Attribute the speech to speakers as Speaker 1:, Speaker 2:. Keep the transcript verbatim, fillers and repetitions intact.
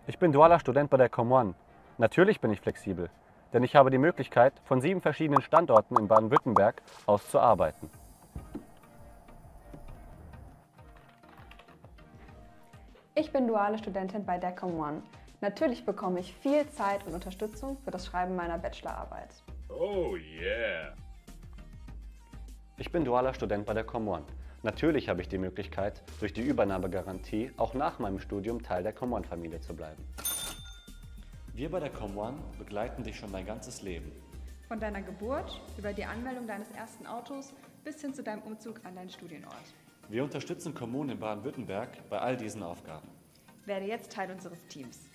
Speaker 1: Ich bin dualer Student bei der ComOne. Natürlich bin ich flexibel, denn ich habe die Möglichkeit, von sieben verschiedenen Standorten in Baden-Württemberg aus zu arbeiten.
Speaker 2: Ich bin duale Studentin bei der ComOne. Natürlich bekomme ich viel Zeit und Unterstützung für das Schreiben meiner Bachelorarbeit.
Speaker 3: Oh yeah!
Speaker 1: Ich bin dualer Student bei der ComOne. Natürlich habe ich die Möglichkeit, durch die Übernahmegarantie auch nach meinem Studium Teil der ComOne-Familie zu bleiben.
Speaker 4: Wir bei der ComOne begleiten dich schon dein ganzes Leben.
Speaker 5: Von deiner Geburt über die Anmeldung deines ersten Autos bis hin zu deinem Umzug an deinen Studienort.
Speaker 4: Wir unterstützen Kommunen in Baden-Württemberg bei all diesen Aufgaben.
Speaker 5: Werde jetzt Teil unseres Teams.